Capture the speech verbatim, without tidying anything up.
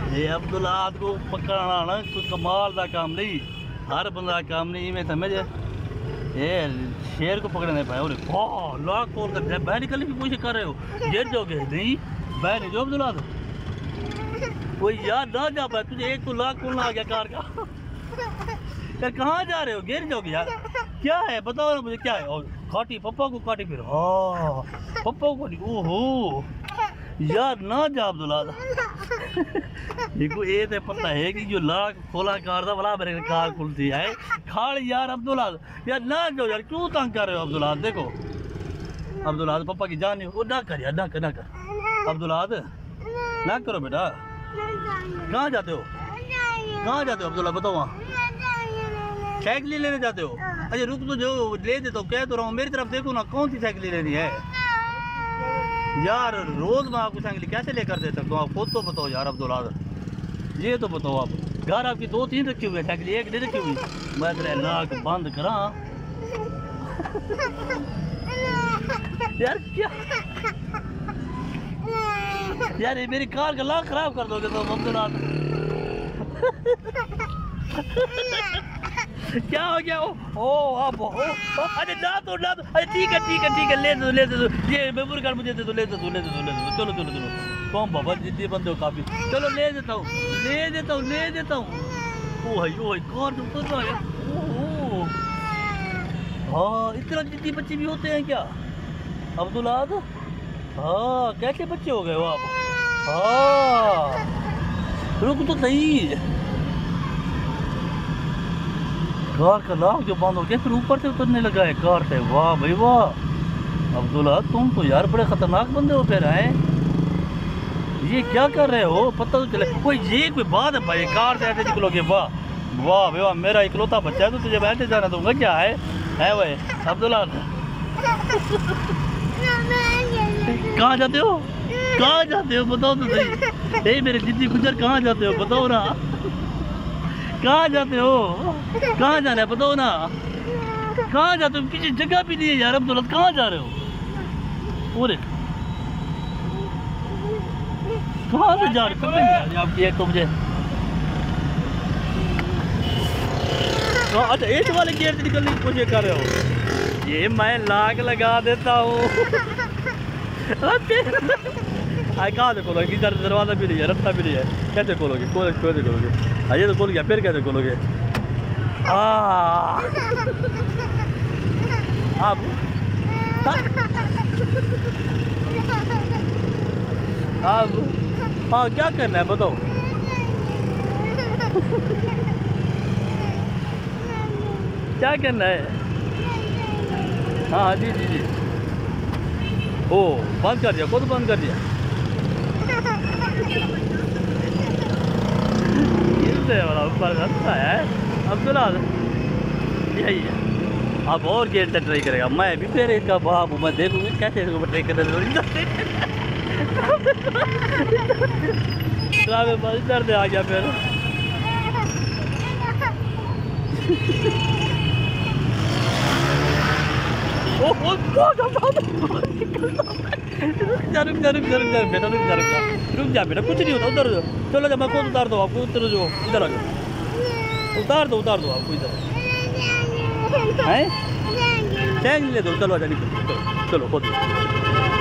ये अब्दुल्ला को पकड़ना ना कोई कमाल का काम नहीं, हर बंदा काम नहीं में समझ। ये शेर को पकड़ने पाए और लाख तोड़ कर बाहर निकलने की कोशिश कर रहे हो, गिर जाओगे। नहीं बाहर नहीं जो अब्दुल्ला कोई यार ना जा पाए तुझे, एक तो लाख तोड़ना आ गया कार का। यार कहाँ जा रहे हो, गिर जाओगे यार। क्या है बताओ ना मुझे क्या है। और काटी पप्पा को काटी फिर हाँ पप्पा को काटी। ओहो यार ना जा अब्दुल्ला। देखो ये तो पता है कि जो लाख खोला कार था वाला मेरे कार खुलती है खाड़ यार अब्दुल्ला। यार ना जाओ यार, क्यों तंग कर रहे हो अब्दुल्ला। देखो अब्दुल्ला पापा की जान नहीं, वो ना कर यार, ना कर ना कर अब्दुल्ला, ना करो बेटा। कहाँ जाते हो, कहाँ जाते हो अब्दुल्ला बताओ। वहाँ साइकिल लेने जाते हो। अच्छा रुक तो जो ले देता हूँ, कह तो रहा हूँ मेरी तरफ देखो ना, कौन सी साइकिल लेनी है यार। रोज मैं आपको साइकिल कैसे लेकर दे सकता हूँ, आप खुद तो बताओ यार अब्दुल्ला। ये तो बताओ आप, घर आपकी दो तीन रखी हुई है साइकिल, एक नहीं रखी हुई। मैं तेरे नाक बंद करा यार। क्या यार ये मेरी कार का लाख खराब कर दोगे तुम अब्दुल्ला। क्या हो गया। ओ ओ अब ओ अरे ना तो ना तो अरे ठीक है ठीक है ठीक है ले दो ले दो। ये मेमोरी कार्ड मुझे दे दो, ले दो ले दो ले दो। चलो चलो चलो कौन बाबा जितने बंदे हो काफी, चलो ले देता हूँ ले देता हूँ ले देता हूँ। ओ है ओ है कार जो उतर रहा है। ओह हाँ इतना जिद्दी बच्चे भी होते हैं क्या अब्दुल्ला। हाँ कैसे बच्चे हो गए हो आप। हाँ रुक तो सही, कार का लाख जो बंद हो गया फिर ऊपर से उतरने लगा है कार से। वाह भाई वाह अब्दुल्ला, तुम तो यार बड़े खतरनाक बंदे हो फिर हैं। ये क्या कर रहे हो पता तो चले। कोई ये कोई बात है भाई, कार से ऐसे निकलोगे। वाह वाह भाई वाह, मेरा इकलौता बच्चा है तो तुझे बैठे जाना दूंगा क्या है है भाई अब्दुल्ला। कहाँ जाते हो, कहाँ जाते हो बताओ तो सही। ए मेरे जिद्दी गुजर कहाँ जाते हो बताओ ना, कहाँ जाते हो, कहाँ जा रहे हैं बताओ ना, कहाँ जाते हो। किसी जगह भी नहीं है यार अब्दुल्ला, कहाँ जा रहे हो। और कहाँ से जा रहे हो आपकी एक तो मुझे। अच्छा एक वाले गेट से निकलने की कोशिश कर रहे हो। ये मैं लाख लगा देता हूँ। आए कहाँ से खोलोगे, इधर दरवाजा भी नहीं है, रास्ता भी नहीं है, कैसे खोलोगे खोल कैसे खोलोगे। ये तो खोल गया फिर कैसे खोलोगे। अब अब हाँ क्या करना है बताओ। क्या करना है। हाँ जी जी जी ओ बंद कर दिया, खुद बंद कर दिया। वाला ऊपर अच्छा है अब्दुल्ला, यही है। अब और गेट से ट्राई करेगा, मैं भी फिर इसका बाप मैं देखूंगी कैसे इसको ट्राई करने। दर्द आ गया फिर। रुक जा रुक जा रुक जा रुक जा बेटा रुक जा रुक जा रुक जा बेटा, कुछ नहीं होता उधर। चलो जब मैं खुद उतार दो आपको, उतर जो इधर आ जाओ, उतार दो उतार दो आपको इधर है। ले दो चलो आजा निकलो, चलो चलो खुद।